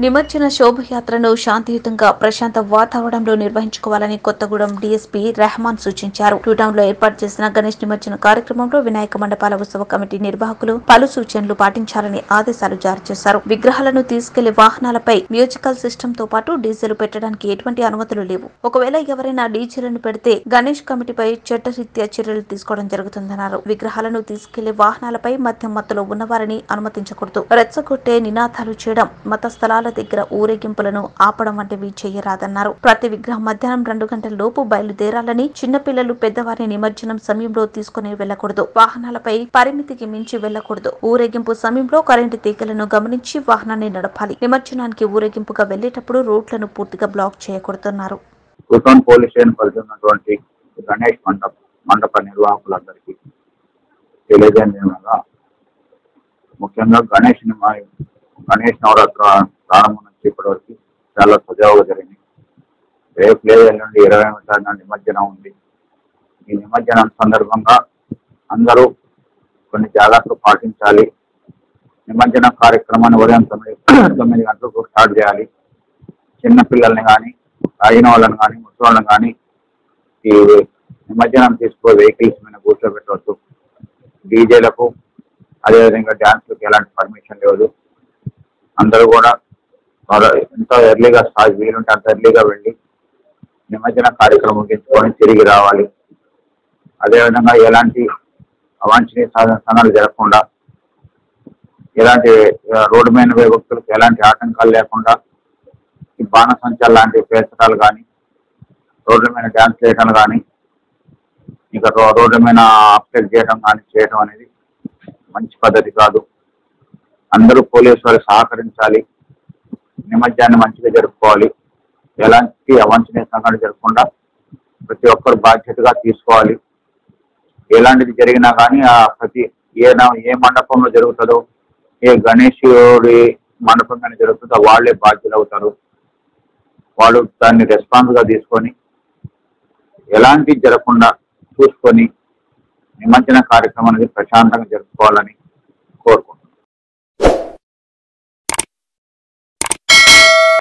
నిమజ్జన శోభయాత్రను శాంతియుతంగా ప్రశాంత వాతావరణంలో నిర్వహించుకోవాలని కొత్తగూడెం డీఎస్పీ రెహమాన్ సూచించారు. టూటౌన్లో ఏర్పాటు చేసిన గణేష్ నిమజ్జన కార్యక్రమంలో వినాయక మండపాల ఉత్సవ కమిటీ నిర్వాహకులు పలు సూచనలు పాటించాలని ఆదేశాలు జారీ చేశారు. విగ్రహాలను తీసుకెళ్లే వాహనాలపై మ్యూజికల్ సిస్టమ్ తో పాటు డీజేలు పెట్టడానికి ఎటువంటి అనుమతులు లేవు. ఒకవేళ ఎవరైనా డీజేలను పెడితే గణేష్ కమిటీపై చట్టరీత్యా చర్యలు తీసుకోవడం జరుగుతుందన్నారు. విగ్రహాలను తీసుకెళ్లే వాహనాలపై మద్యం మత్తులో ఉన్నవారిని అనుమతించకూడదు. రెచ్చగొట్టే నినాదాలు చేయడం, మత స్థలాల దగ్గర ఊరేగింపులను ఆపడం వంటివి చేయరాదన్నారు. ప్రతి విగ్రహం మధ్యాహ్నం 2 గంటల లోపు బయలుదేరాలని, చిన్నపిల్లలు పెద్దవారిని నిమజ్జనం సమయంలో తీసుకుని వెళ్లకూడదు. వాహనాలపై పరిమితికి మించి వెళ్లకూడదు. ఊరేగింపు సమయంలో కరెంటు తీగలను గమనించి వాహనాన్ని నడపాలి. నిమజ్జనానికి ఊరేగింపుగా వెళ్లేటప్పుడు రోడ్లను పూర్తిగా బ్లాక్ చేయకూడదన్నారు. గణేష్ మండప నిర్వాహకులందరికీ తెలియజేయగా, ముఖ్యంగా గణేష్ నవరాత్రి ప్రారంభం నుంచి ఇప్పటి వరకు చాలా సజావుగా జరిగింది. రేపు లేదు ఎల్లుండి 20 నిమజ్జనం ఉంది. ఈ నిమజ్జనం సందర్భంగా అందరూ కొన్ని జాగ్రత్తలు పాటించాలి. నిమజ్జన కార్యక్రమాన్ని ఉదయం 9 గంటలకు స్టార్ట్ చేయాలి. చిన్నపిల్లల్ని కానీ, తాగిన వాళ్ళని కానీ, ముసలి కానీ ఈ నిమజ్జనం వెహికల్స్ మీద కూర్చోబెట్టవచ్చు. డీజేలకు అదేవిధంగా డ్యాన్స్లకు ఎలాంటి పర్మిషన్ లేదు. అందరూ కూడా ఎంత ఎర్లీగా వీలుంటే అంత ఎర్లీగా వెళ్ళి నిమజ్జన కార్యక్రమం ముగించుకొని తిరిగి రావాలి. అదేవిధంగా ఎలాంటి అవాంఛనీయ సంఘటనలు జరగకుండా, ఎలాంటి రోడ్డు మీద వ్యక్తులకు ఎలాంటి ఆటంకాలు లేకుండా ఈ బాణసంచాలు లాంటి పేర్చడాలు కానీ, రోడ్ల మీద డ్యాన్స్ చేయడం కానీ, ఇంకా రోడ్ల మీద అప్సెట్ చేయడం అనేది మంచి పద్ధతి కాదు. అందరూ పోలీసు వారికి సహకరించాలి. నిమజ్జనాన్ని మంచిగా జరుపుకోవాలి. ఎలాంటి అవాంఛనీయ సంఘటన జరగకుండా ప్రతి ఒక్కరు బాధ్యతగా తీసుకోవాలి. ఎలాంటిది జరిగినా కానీ ఏ మండపంలో జరుగుతుందో, ఏ గణేశుడి మండపం మీద జరుగుతుందో వాళ్ళే బాధ్యులు అవుతారు. వాళ్ళు దాన్ని రెస్పాన్స్గా తీసుకొని ఎలాంటి జరగకుండా చూసుకొని నిమజ్జన కార్యక్రమం అనేది ప్రశాంతంగా జరుపుకోవాలని